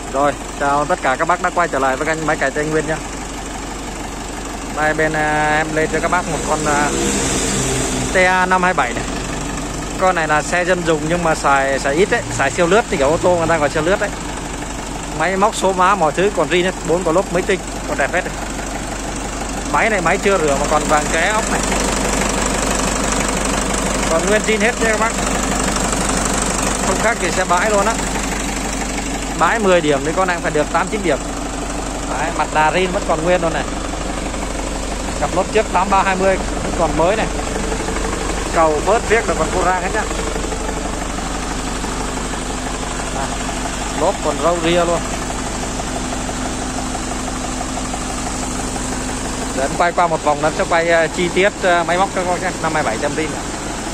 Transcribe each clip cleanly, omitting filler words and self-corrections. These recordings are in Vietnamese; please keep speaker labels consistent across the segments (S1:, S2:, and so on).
S1: Rồi, chào tất cả các bác đã quay trở lại với kênh Máy Cày Tây Nguyên nhé. Đây bên em lên cho các bác một con TA 527 này. Con này là xe dân dùng nhưng mà xài ít đấy, xài siêu lướt thì kiểu ô tô người ta gọi siêu lướt đấy. Máy móc số má mọi thứ còn zin hết, 4 có lốp mới tinh, còn đẹp hết này. Máy này máy chưa rửa mà còn vàng ké ốc này. Còn nguyên zin hết nha các bác. Không khác gì xe bãi luôn á. Bãi 10 điểm thì con này phải được 8-9 điểm. Đấy, mặt đà rin vẫn còn nguyên luôn này. Cặp lốp trước 8320 vẫn còn mới này. Cầu bớt viết được còn cô rang hết nhá. Lốp còn râu ria luôn. Để em quay qua một vòng nó sẽ quay chi tiết máy móc cho con nhé. 527 rin này.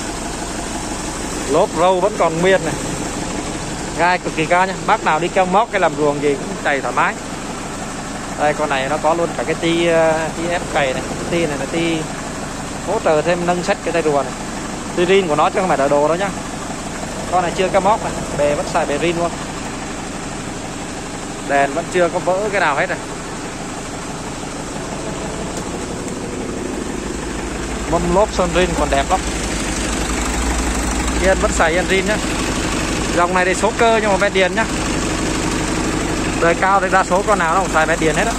S1: Lốp râu vẫn còn nguyên này. Gai cực kỳ cao nhá. Bác nào đi keo móc hay làm ruộng gì cũng chạy thoải mái. Đây con này nó có luôn cả cái ti ép cày này. Cái ti này là ti hỗ trợ thêm nâng sách cái tay rùa này. Ti rin của nó chứ không phải là đồ đâu nhá. Con này chưa keo móc này. Bề vẫn xài bề rin luôn. Đèn vẫn chưa có vỡ cái nào hết này. Mâm lốp sơn rin còn đẹp lắm. Yên vẫn xài yên rin nhá. Dòng này thì số cơ nhưng mà ven điền nhá. Đời cao thì đa số con nào nó cũng xài ven điền hết á.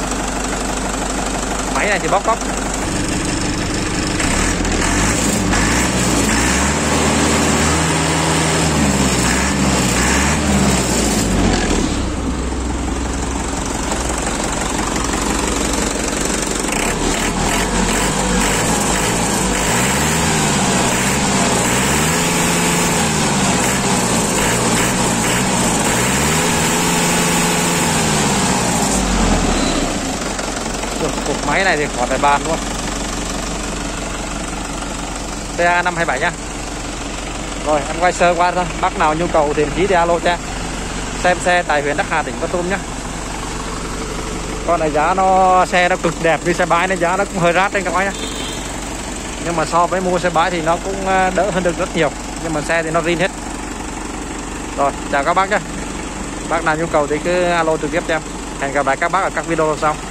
S1: Máy này thì bóc. Cục máy này thì khỏi phải bàn luôn. TA 527 nhá. Rồi em quay sơ qua thôi. Bác nào nhu cầu thì chí thì alo cho xem xe tại huyện Đắc Hà, tỉnh Con Tum nhá. Con này giá nó xe nó cực đẹp như xe bãi nên giá nó cũng hơi rát trên các bác nhá. Nhưng mà so với mua xe bãi thì nó cũng đỡ hơn được rất nhiều. Nhưng mà xe thì nó zin hết. Rồi chào các bác nhá. Bác nào nhu cầu thì cứ alo trực tiếp cho em. Hẹn gặp lại các bác ở các video sau.